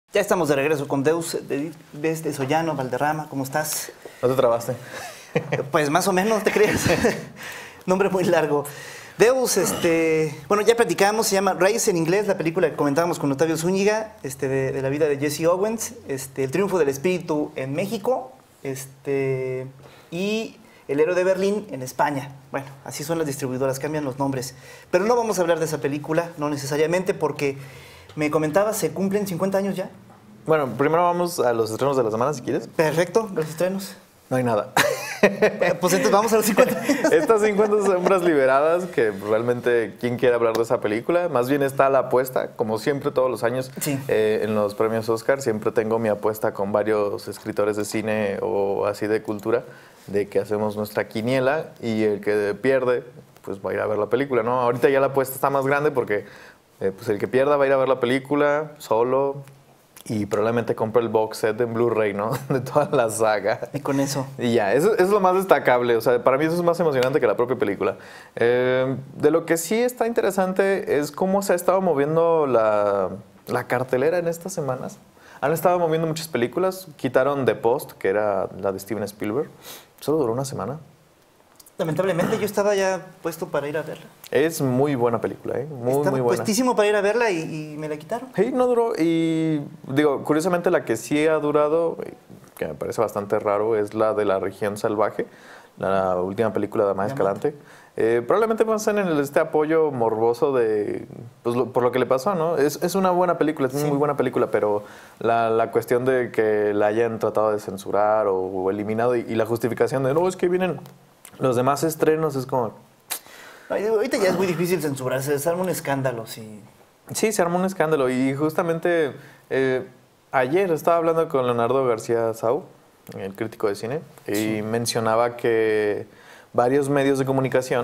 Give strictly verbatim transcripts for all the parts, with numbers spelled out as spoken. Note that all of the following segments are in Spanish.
Ya estamos de regreso con Deus de, desde Sollano, Valderrama. ¿Cómo estás? ¿No te trabaste? Pues más o menos, ¿te crees? Nombre muy largo. Deus, este, bueno, ya platicamos, se llama Rise en inglés, la película que comentábamos con Octavio Zúñiga, este, de, de la vida de Jesse Owens, este, El triunfo del espíritu en México, este, y El héroe de Berlín en España. Bueno, así son las distribuidoras, cambian los nombres. Pero no vamos a hablar de esa película, no necesariamente, porque me comentabas, ¿se cumplen cincuenta años ya? Bueno, primero vamos a los estrenos de la semana, si quieres. Perfecto, los estrenos. No hay nada. Pues entonces vamos a los cincuenta. Estas cincuenta sombras liberadas, que realmente, ¿quién quiere hablar de esa película? Más bien está la apuesta, como siempre todos los años, sí. eh, en los premios Oscar, siempre tengo mi apuesta con varios escritores de cine o así de cultura, de que hacemos nuestra quiniela y el que pierde, pues va a ir a ver la película, ¿no? Ahorita ya la apuesta está más grande porque eh, pues el que pierda va a ir a ver la película solo. Y probablemente compre el box set en Blu-ray, ¿no? De toda la saga. Y con eso. Y ya, eso, eso es lo más destacable. O sea, para mí eso es más emocionante que la propia película. Eh, de lo que sí está interesante es cómo se ha estado moviendo la, la cartelera en estas semanas. Han estado moviendo muchas películas. Quitaron The Post, que era la de Steven Spielberg. Solo duró una semana. Lamentablemente yo estaba ya puesto para ir a verla. Es muy buena película, ¿eh? Muy, estaba muy buena. puestísimo para ir a verla y, y me la quitaron. Sí, no duró. Y digo, curiosamente la que sí ha durado, que me parece bastante raro, es la de La región salvaje, la última película de Amaya Escalante. Eh, probablemente más en el, este apoyo morboso de, pues, lo, por lo que le pasó, ¿no? Es, es una buena película, es una sí. muy buena película, pero la, la cuestión de que la hayan tratado de censurar o, o eliminado y, y la justificación de, no, es que vienen los demás estrenos, es como... Ahorita ya es muy difícil censurarse, se arma un escándalo, sí. Sí, se armó un escándalo y justamente eh, ayer estaba hablando con Leonardo García Sau, el crítico de cine, y sí. mencionaba que varios medios de comunicación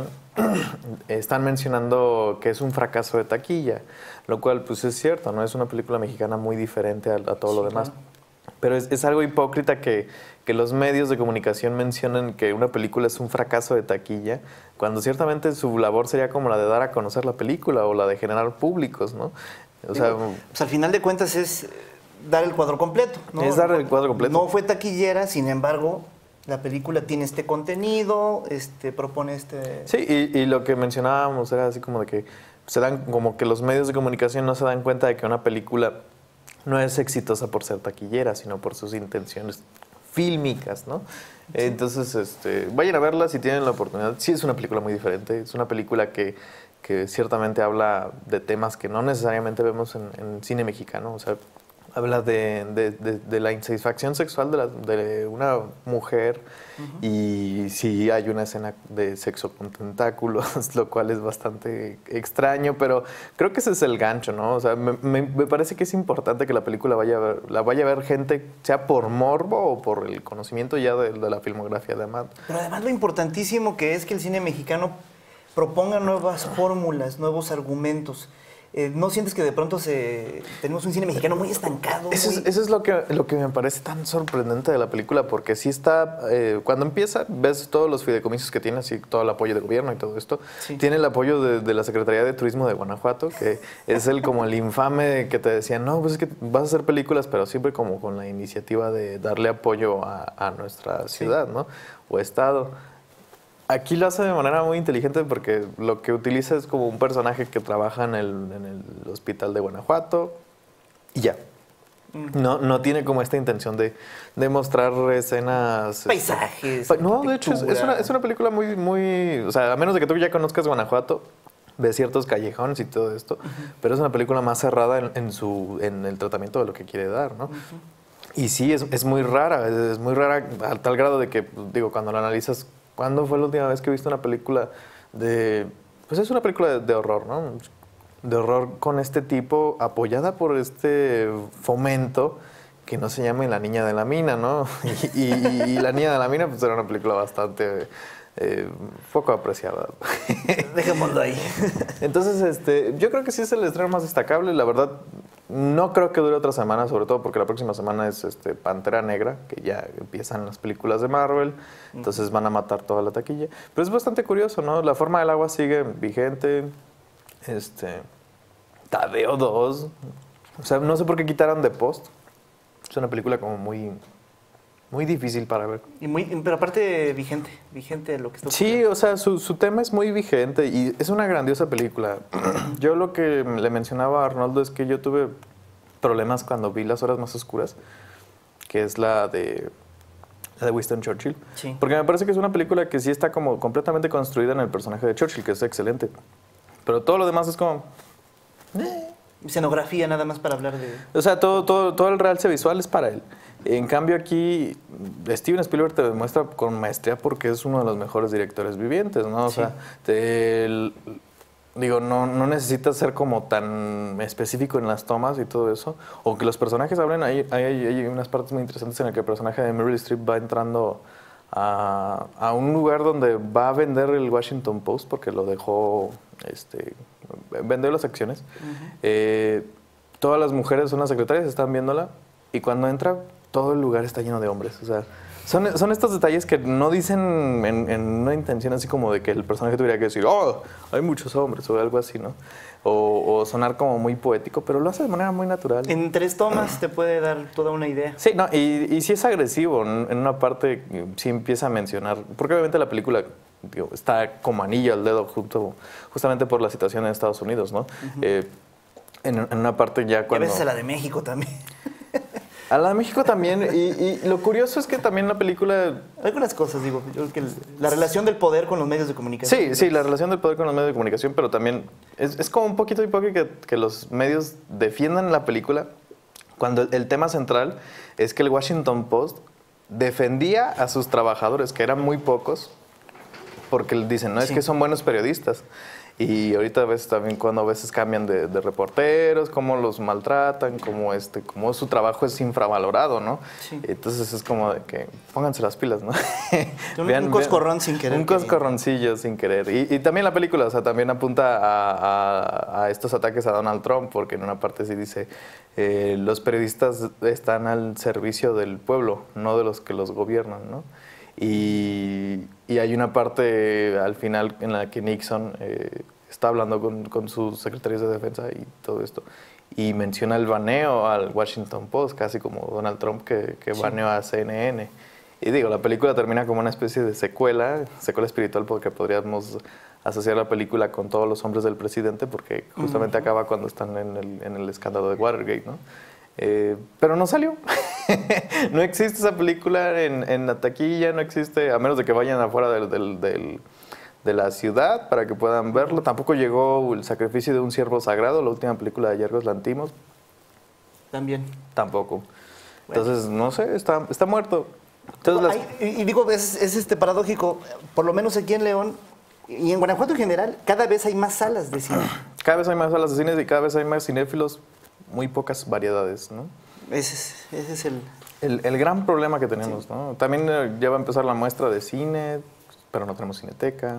están mencionando que es un fracaso de taquilla, lo cual pues es cierto, ¿no? Es una película mexicana muy diferente a, a todo sí, lo demás. Claro. Pero es, es algo hipócrita que, que los medios de comunicación mencionen que una película es un fracaso de taquilla, cuando ciertamente su labor sería como la de dar a conocer la película o la de generar públicos, ¿no? O sea, Digo, pues al final de cuentas es dar el cuadro completo, ¿no? Es dar el cuadro completo. No fue taquillera, sin embargo, la película tiene este contenido, este, propone este... Sí, y, y lo que mencionábamos era así como de que se dan, como que los medios de comunicación no se dan cuenta de que una película no es exitosa por ser taquillera, sino por sus intenciones fílmicas, ¿no? Sí. Entonces, este, vayan a verla si tienen la oportunidad. Sí, es una película muy diferente. Es una película que, que ciertamente habla de temas que no necesariamente vemos en, en cine mexicano. O sea, habla de, de, de, de la insatisfacción sexual de, la, de una mujer uh-huh. y sí hay una escena de sexo con tentáculos, lo cual es bastante extraño, pero creo que ese es el gancho, ¿no? O sea, me, me, me parece que es importante que la película vaya a ver, la vaya a ver gente, sea por morbo o por el conocimiento ya de, de la filmografía de Amat. Pero además lo importantísimo que es que el cine mexicano proponga nuevas fórmulas, nuevos argumentos. Eh, ¿No sientes que de pronto se, tenemos un cine mexicano muy estancado? Eso muy... es, eso es lo, que, lo que me parece tan sorprendente de la película, porque sí está, eh, cuando empieza, ves todos los fideicomisos que tiene, así todo el apoyo del gobierno y todo esto. Sí. Tiene el apoyo de, de la Secretaría de Turismo de Guanajuato, que es el como el infame que te decían, no, pues es que vas a hacer películas, pero siempre como con la iniciativa de darle apoyo a, a nuestra ciudad, sí. ¿no? O estado. Aquí lo hace de manera muy inteligente porque lo que utiliza es como un personaje que trabaja en el, en el hospital de Guanajuato y ya. Mm. No, no tiene como esta intención de, de mostrar escenas... Paisajes. Este, no, de hecho es, es, una, es una película muy, muy... O sea, a menos de que tú ya conozcas Guanajuato, ves ciertos callejones y todo esto, uh-huh. pero es una película más cerrada en, en, su, en el tratamiento de lo que quiere dar, ¿no? Uh-huh. Y sí, es, es muy rara, es muy rara a tal grado de que, digo, cuando la analizas... ¿Cuándo fue la última vez que viste una película de... Pues es una película de, de horror, ¿no? De horror con este tipo, apoyada por este fomento que no se llame La niña de la mina, ¿no? Y, y, y La niña de la mina pues era una película bastante... Eh, poco apreciada. Dejémoslo ahí. Entonces, este, yo creo que sí es el estreno más destacable. La verdad, no creo que dure otra semana, sobre todo porque la próxima semana es este, Pantera Negra, que ya empiezan las películas de Marvel, entonces van a matar toda la taquilla. Pero es bastante curioso, ¿no? La forma del agua sigue vigente. Este, Tadeo dos. O sea, no sé por qué quitaron The Post. Es una película como muy, muy difícil para ver. Y muy, pero aparte vigente, vigente lo que está Sí, o sea, su, su tema es muy vigente y es una grandiosa película. Yo lo que le mencionaba a Arnoldo es que yo tuve problemas cuando vi Las Horas Más Oscuras, que es la de, la de Winston Churchill. Sí. Porque me parece que es una película que sí está como completamente construida en el personaje de Churchill, que es excelente. Pero todo lo demás es como... Eh. Escenografía nada más para hablar de... O sea, todo, todo, todo el realce visual es para él. En cambio aquí, Steven Spielberg te demuestra con maestría porque es uno de los mejores directores vivientes, ¿no? O Sí. sea, te, el, digo, no, no necesitas ser como tan específico en las tomas y todo eso. O que los personajes hablen, hay, hay, hay unas partes muy interesantes en las que el personaje de Meryl Streep va entrando a, a un lugar donde va a vender el Washington Post porque lo dejó, este, vendió las acciones. Uh-huh. eh, todas las mujeres son las secretarias, están viéndola y cuando entra todo el lugar está lleno de hombres. O sea, son, son estos detalles que no dicen en, en una intención así como de que el personaje tuviera que decir, oh, hay muchos hombres o algo así, ¿no? O, o sonar como muy poético, pero lo hace de manera muy natural. En tres tomas te puede dar toda una idea. Sí, no, y, y sí es agresivo. En una parte sí empieza a mencionar, porque obviamente la película digo, está como anillo al dedo junto, justamente por la situación en Estados Unidos, ¿no? Uh-huh. eh, en, en una parte ya cuando... Y a veces a la de México también. A la de México también, y, y lo curioso es que también la película... Algunas cosas, digo, yo creo que la relación del poder con los medios de comunicación. Sí, sí, la relación del poder con los medios de comunicación, pero también es, es como un poquito hipócrita que, que los medios defiendan la película cuando el, el tema central es que el Washington Post defendía a sus trabajadores, que eran muy pocos, porque dicen, no, es sí. que son buenos periodistas. Y ahorita a veces también cuando a veces cambian de, de reporteros, cómo los maltratan, cómo, este, cómo su trabajo es infravalorado, ¿no? Sí. Entonces es como de que pónganse las pilas, ¿no? un, vean, un coscorrón vean, sin querer. Un coscorroncillo sin querer. Y, y también la película, o sea, también apunta a, a, a estos ataques a Donald Trump, porque en una parte sí dice, eh, los periodistas están al servicio del pueblo, no de los que los gobiernan, ¿no? Y, y hay una parte al final en la que Nixon eh, está hablando con, con sus secretarios de defensa y todo esto. Y menciona el baneo al Washington Post, casi como Donald Trump que, que sí. baneó a C N N. Y digo, la película termina como una especie de secuela, secuela espiritual, porque podríamos asociar la película con todos los hombres del presidente, porque justamente uh-huh. acaba cuando están en el, en el escándalo de Watergate, ¿no? Eh, pero no salió. No existe esa película en, en la taquilla, no existe, a menos de que vayan afuera del, del, del, de la ciudad para que puedan verlo. Tampoco llegó El sacrificio de un ciervo sagrado, la última película de Yorgos Lanthimos. También. Tampoco. Bueno. Entonces, no sé, está, está muerto. Entonces, las... Hay, y digo, es, es este paradójico, por lo menos aquí en León y en Guanajuato en general, cada vez hay más salas de cine. Cada vez hay más salas de cine y cada vez hay más cinéfilos, muy pocas variedades, ¿no? Ese es, ese es el... el... El gran problema que tenemos, sí. ¿no? También eh, ya va a empezar la muestra de cine, pero no tenemos cineteca.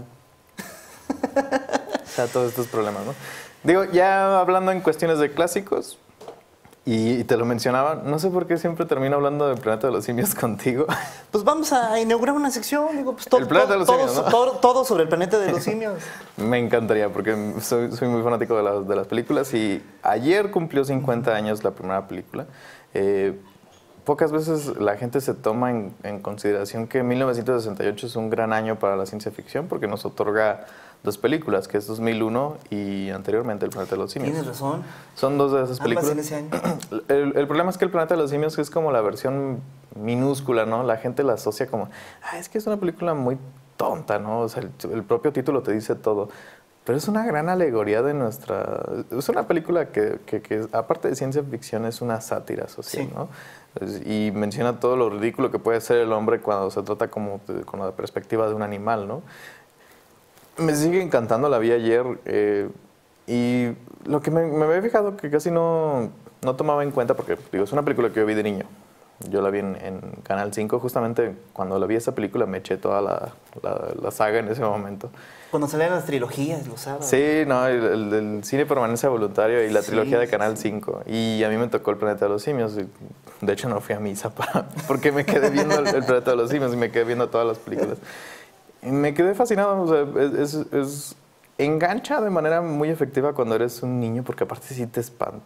O sea, todos estos problemas, ¿no? Digo, ya hablando en cuestiones de clásicos, y, y te lo mencionaba, no sé por qué siempre termino hablando del Planeta de los Simios contigo. Pues vamos a inaugurar una sección, digo, pues todo, el Planeta de los todo, Simios, ¿no? todo, todo sobre el Planeta de los Simios. Me encantaría, porque soy, soy muy fanático de, la, de las películas, y ayer cumplió cincuenta años la primera película. Eh, pocas veces la gente se toma en, en consideración que mil novecientos sesenta y ocho es un gran año para la ciencia ficción, porque nos otorga dos películas, que es dos mil uno y anteriormente El Planeta de los Simios. Tienes razón. Son dos de esas películas. Ambas en ese año. El, el problema es que El Planeta de los Simios es como la versión minúscula, ¿no? La gente la asocia como, ah, es que es una película muy tonta, ¿no? O sea, el, el propio título te dice todo. Pero es una gran alegoría de nuestra... Es una película que, que, que aparte de ciencia ficción, es una sátira social, sí. ¿no? Y menciona todo lo ridículo que puede ser el hombre cuando se trata como de, con la perspectiva de un animal, ¿no? Me sigue encantando, la vi ayer, eh, y lo que me, me había fijado que casi no, no tomaba en cuenta, porque digo, es una película que yo vi de niño. Yo la vi en, en Canal cinco, justamente cuando la vi esa película me eché toda la, la, la saga en ese momento. Cuando salían las trilogías, los sábados. Sí, no, el, el, el cine permanece voluntario y la sí, trilogía de Canal sí. cinco. Y a mí me tocó El Planeta de los Simios. Y de hecho no fui a misa para, porque me quedé viendo el, el Planeta de los Simios y me quedé viendo todas las películas. Y me quedé fascinado, o sea, es, es, es engancha de manera muy efectiva cuando eres un niño, porque aparte sí te espanta.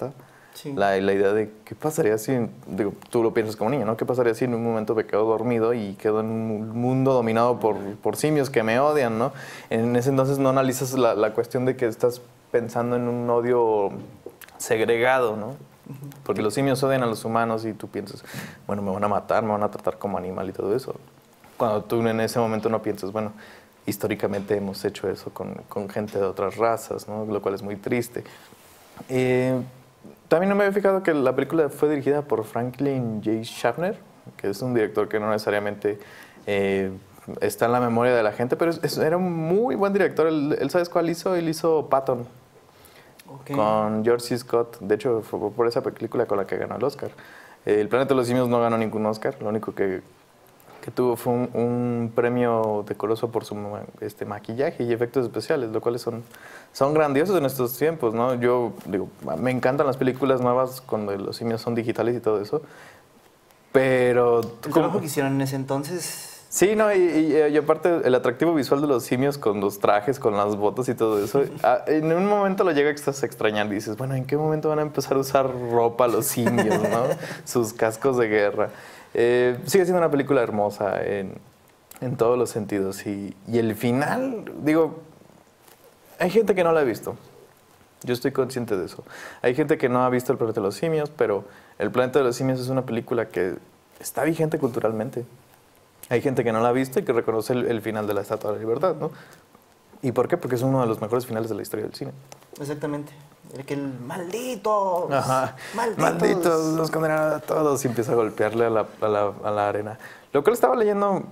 Sí. La, la idea de qué pasaría si, digo, tú lo piensas como niño, ¿no? ¿Qué pasaría si en un momento me quedo dormido y quedo en un mundo dominado por, por simios que me odian, ¿no? En ese entonces no analizas la, la cuestión de que estás pensando en un odio segregado, ¿no? Porque los simios odian a los humanos y tú piensas, bueno, me van a matar, me van a tratar como animal y todo eso. Cuando tú en ese momento no piensas, bueno, históricamente hemos hecho eso con, con gente de otras razas, ¿no? Lo cual es muy triste. Eh, también no me había fijado que la película fue dirigida por Franklin J. Schaffner, que es un director que no necesariamente eh, está en la memoria de la gente, pero es, es, era un muy buen director. ¿Él, él sabes cuál hizo? Él hizo Patton. Okay. Con George C. Scott. De hecho, fue por esa película con la que ganó el Oscar. El Planeta de los Simios no ganó ningún Oscar. Lo único que, que tuvo fue un, un premio decoroso por su este, maquillaje y efectos especiales, lo cual son, son grandiosos en estos tiempos, ¿no? Yo digo, me encantan las películas nuevas cuando los simios son digitales y todo eso. Pero... ¿El trabajo que hicieron en ese entonces? Sí, no, y, y, y aparte el atractivo visual de los simios con los trajes, con las botas y todo eso, a, en un momento lo llega a extrañar y dices, bueno, ¿en qué momento van a empezar a usar ropa los simios, no? Sus cascos de guerra. Eh, sigue siendo una película hermosa en, en todos los sentidos y, y el final, digo, hay gente que no la ha visto. Yo estoy consciente de eso. Hay gente que no ha visto El Planeta de los Simios, pero El Planeta de los Simios es una película que está vigente culturalmente. Hay gente que no la ha visto y que reconoce el, el final de la Estatua de la Libertad, ¿no? ¿Y por qué? Porque es uno de los mejores finales de la historia del cine. Exactamente. El que el malditos, Ajá. malditos, malditos, los condenaron a todos y empieza a golpearle a la, a la, a la arena. Lo que estaba leyendo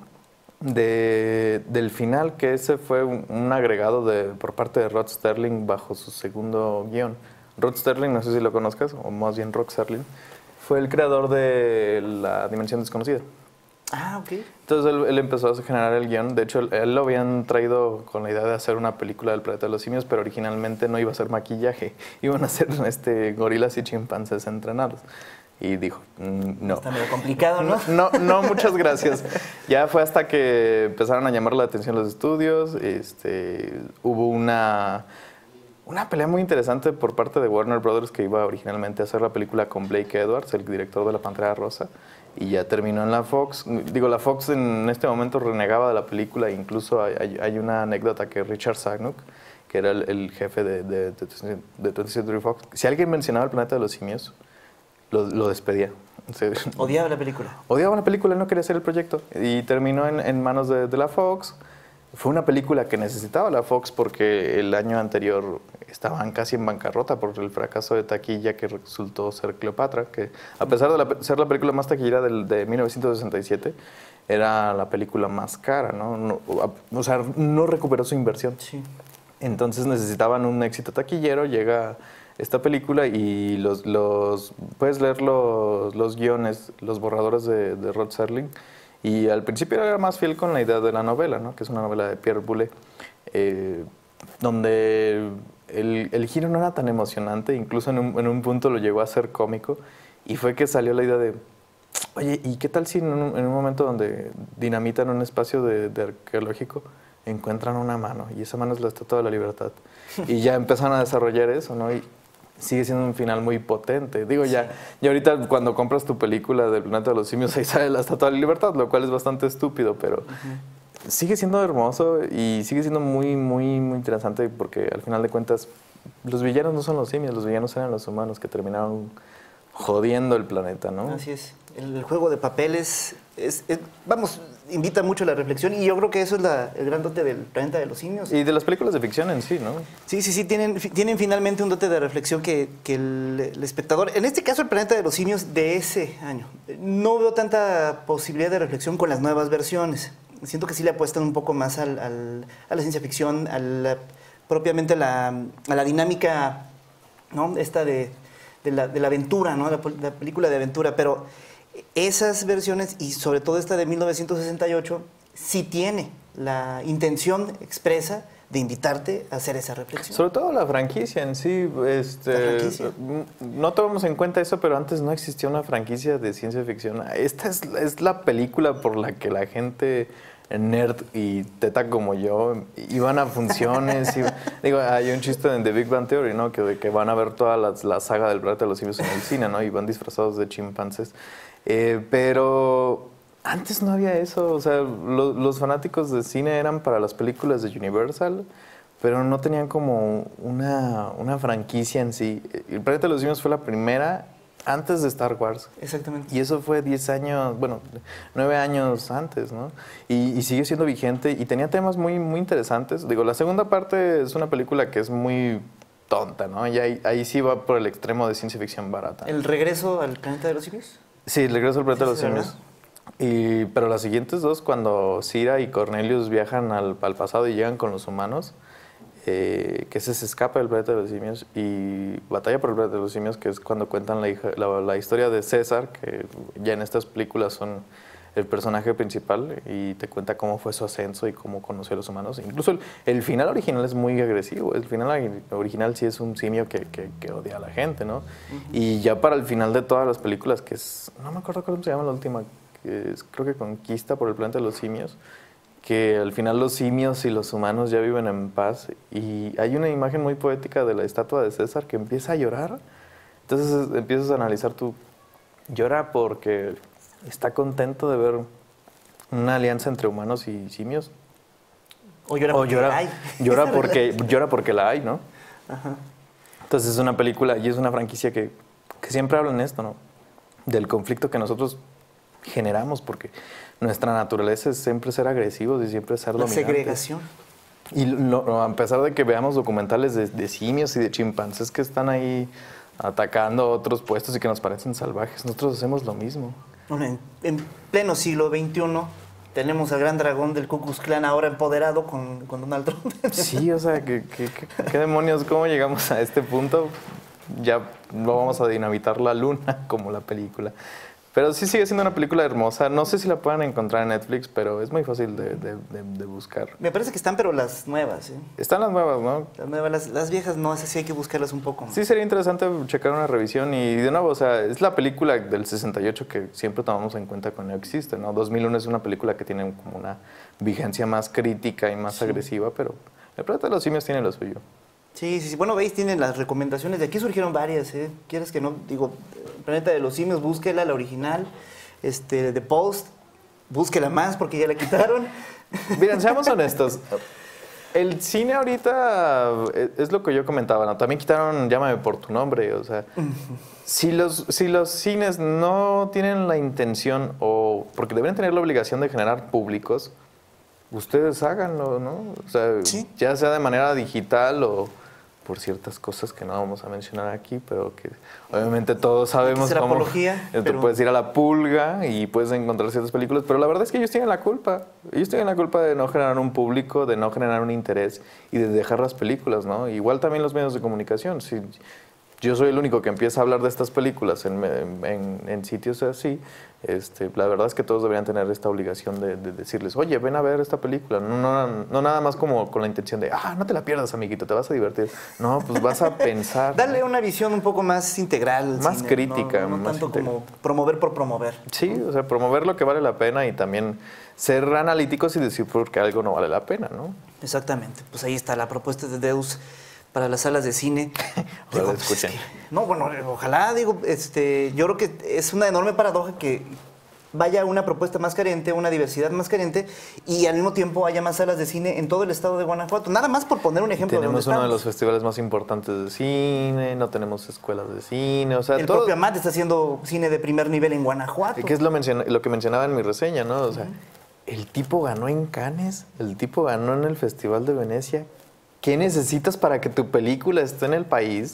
de, del final, que ese fue un, un agregado de, por parte de Rod Serling bajo su segundo guión. Rod Serling, no sé si lo conozcas, o más bien Rod Serling, fue el creador de La Dimensión Desconocida. Ah, ok. Entonces él, él empezó a generar el guión. De hecho, él, él lo habían traído con la idea de hacer una película del Planeta de los Simios, pero originalmente no iba a ser maquillaje. Iban a ser este, gorilas y chimpancés entrenados. Y dijo, no. Está medio complicado, ¿no? No, no, no muchas gracias. Ya fue hasta que empezaron a llamar la atención los estudios. Este, hubo una... Una pelea muy interesante por parte de Warner Brothers, que iba originalmente a hacer la película con Blake Edwards, el director de La Pantera Rosa, y ya terminó en la Fox. Digo, la Fox en este momento renegaba de la película, incluso hay, hay una anécdota que Richard Zanuck, que era el, el jefe de, de, de, de twentieth Century Fox, si alguien mencionaba El Planeta de los Simios, lo, lo despedía. O sea, odiaba la película. Odiaba la película, él no quería hacer el proyecto, y terminó en, en manos de, de la Fox. Fue una película que necesitaba la Fox porque el año anterior estaban casi en bancarrota por el fracaso de taquilla que resultó ser Cleopatra, que a pesar de la, ser la película más taquillera del, de mil novecientos sesenta y siete, era la película más cara, ¿no? No, o sea, no recuperó su inversión. Sí. Entonces necesitaban un éxito taquillero, llega esta película y los, los puedes leer los, los guiones, los borradores de, de Rod Serling. Y al principio era más fiel con la idea de la novela, ¿no? Que es una novela de Pierre Boulet, eh, donde el, el giro no era tan emocionante, incluso en un, en un punto lo llegó a ser cómico, y fue que salió la idea de, oye, ¿y qué tal si en un, en un momento donde dinamitan un espacio de, de arqueológico encuentran una mano, y esa mano es la Estatua de la Libertad? Y ya empezaron a desarrollar eso, ¿no? Y sigue siendo un final muy potente. Digo, ya, sí. ya ahorita cuando compras tu película del Planeta de los Simios, ahí sale la Estatua de la Libertad, lo cual es bastante estúpido, pero uh-huh. sigue siendo hermoso y sigue siendo muy, muy, muy interesante porque al final de cuentas los villanos no son los simios, los villanos eran los humanos que terminaron jodiendo el planeta, ¿no? Así es. El, el juego de papeles, es, es, vamos, invita mucho a la reflexión y yo creo que eso es la, el gran dote del Planeta de los Simios. Y de las películas de ficción en sí, ¿no? Sí, sí, sí, tienen, tienen finalmente un dote de reflexión que, que el, el espectador, en este caso el Planeta de los Simios de ese año, no veo tanta posibilidad de reflexión con las nuevas versiones. Siento que sí le apuestan un poco más al, al, a la ciencia ficción, a la, propiamente a la, a la dinámica, ¿no? Esta de... De la, de la aventura, ¿no? La, la película de aventura, pero esas versiones, y sobre todo esta de mil novecientos sesenta y ocho, sí tiene la intención expresa de invitarte a hacer esa reflexión. Sobre todo la franquicia en sí. Este, ¿La franquicia? No tomamos en cuenta eso, pero antes no existía una franquicia de ciencia ficción. Esta es, es la película por la que la gente nerd y teta como yo, iban a funciones. iba, digo, hay un chiste en The Big Bang Theory, ¿no? Que, que van a ver toda la, la saga del planeta de los simios en el cine, ¿no? Y van disfrazados de chimpancés. Eh, pero antes no había eso. O sea, lo, los fanáticos de cine eran para las películas de Universal, pero no tenían como una, una franquicia en sí. El planeta de los simios fue la primera antes de Star Wars. Exactamente. Y eso fue diez años, bueno, nueve años antes, ¿no? Y, y sigue siendo vigente y tenía temas muy, muy interesantes. Digo, la segunda parte es una película que es muy tonta, ¿no? Y ahí, ahí sí va por el extremo de ciencia ficción barata. ¿El regreso al planeta de los simios? Sí, el regreso al planeta de los Sí, sí, simios. Y, pero las siguientes dos, cuando Cira y Cornelius viajan al, al pasado y llegan con los humanos, eh, que ese se escapa del planeta de los simios y batalla por el planeta de los simios, que es cuando cuentan la, hija, la, la historia de César, que ya en estas películas son el personaje principal y te cuenta cómo fue su ascenso y cómo conoció a los humanos. Incluso el, el final original es muy agresivo. El final original sí es un simio que, que, que odia a la gente, ¿no? Uh-huh. Y ya para el final de todas las películas, que es, no me acuerdo cómo se llama la última, que es, creo que Conquista por el planeta de los simios, que al final los simios y los humanos ya viven en paz. Y hay una imagen muy poética de la estatua de César que empieza a llorar. Entonces empiezas a analizar tú, llora porque está contento de ver una alianza entre humanos y simios. O llora porque o llora, la hay. Llora porque, llora porque la hay, ¿no? Ajá. Entonces es una película y es una franquicia que, que siempre habla en esto, ¿no? Del conflicto que nosotros generamos, porque nuestra naturaleza es siempre ser agresivos y siempre ser la dominantes. Segregación. Y lo, a pesar de que veamos documentales de, de simios y de chimpancés que están ahí atacando otros puestos y que nos parecen salvajes, nosotros hacemos lo mismo. Bueno, en, en pleno siglo veintiuno tenemos al gran dragón del Ku Klux Klan ahora empoderado con, con Donald Trump. Sí, o sea, ¿qué, qué, qué, qué demonios? ¿Cómo llegamos a este punto? Ya no vamos a dinamitar la luna como la película. Pero sí sigue siendo una película hermosa. No sé si la puedan encontrar en Netflix, pero es muy fácil de, de, de, de buscar. Me parece que están, pero las nuevas, ¿eh? Están las nuevas, ¿no? Las nuevas, las, las viejas no, esas sí hay que buscarlas un poco más. Sí, sería interesante checar una revisión. Y de nuevo, o sea, es la película del sesenta y ocho que siempre tomamos en cuenta que no existe, ¿no? dos mil uno es una película que tiene como una vigencia más crítica y más sí. agresiva, pero el planeta de los simios tiene lo suyo. Sí, sí, sí. Bueno, veis, tienen las recomendaciones. De aquí surgieron varias, ¿eh? Quieres que no, digo, Planeta de los Simios, búsquela, la original. Este, The Post, búsquela más porque ya la quitaron. Miren, seamos honestos. El cine ahorita es lo que yo comentaba, ¿no? También quitaron Llámame por tu nombre, o sea, si los, si los cines no tienen la intención o porque deben tener la obligación de generar públicos, ustedes háganlo, ¿no? O sea, ¿sí? Ya sea de manera digital o por ciertas cosas que no vamos a mencionar aquí, pero que obviamente todos sabemos cómo. Apología, tú pero... puedes ir a la Pulga y puedes encontrar ciertas películas, pero la verdad es que ellos tienen la culpa. Ellos tienen la culpa de no generar un público, de no generar un interés y de dejar las películas, ¿no? Igual también los medios de comunicación. Si yo soy el único que empieza a hablar de estas películas en, en, en sitios así, este, la verdad es que todos deberían tener esta obligación de, de decirles, oye, ven a ver esta película. No, no, no nada más como con la intención de, ah, no te la pierdas, amiguito, te vas a divertir. No, pues vas a pensar. Darle una visión un poco más integral. Más cine, crítica. No, no, no más tanto integral. como promover por promover. Sí, o sea, promover lo que vale la pena y también ser analíticos y decir por qué algo no vale la pena, ¿no? Exactamente. Pues ahí está la propuesta de Deus para las salas de cine. Digo, pues, escuchen. Es que, no, bueno, ojalá, digo, este, yo creo que es una enorme paradoja que vaya una propuesta más carente, una diversidad más carente y al mismo tiempo haya más salas de cine en todo el estado de Guanajuato. Nada más por poner un ejemplo. Tenemos de uno de los festivales más importantes de cine, no tenemos escuelas de cine, o sea, el todo... propio Amat está haciendo cine de primer nivel en Guanajuato. Que es lo, menciona, lo que mencionaba en mi reseña, ¿no? O sea, uh-huh. El tipo ganó en Cannes, el tipo ganó en el Festival de Venecia. ¿Qué necesitas para que tu película esté en el país?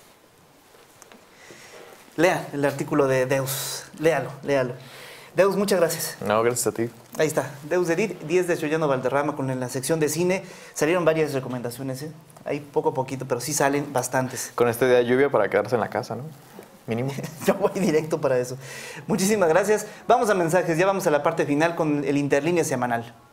Lea el artículo de Deus, léalo, léalo. Deus, muchas gracias. No, gracias a ti. Ahí está, Deus de diez de Choyano Valderrama con en la sección de cine. Salieron varias recomendaciones, ¿eh? Hay poco a poquito, pero sí salen bastantes. Con este día de lluvia para quedarse en la casa, ¿no? Mínimo. Yo voy directo para eso. Muchísimas gracias. Vamos a mensajes, ya vamos a la parte final con el Interlínea semanal.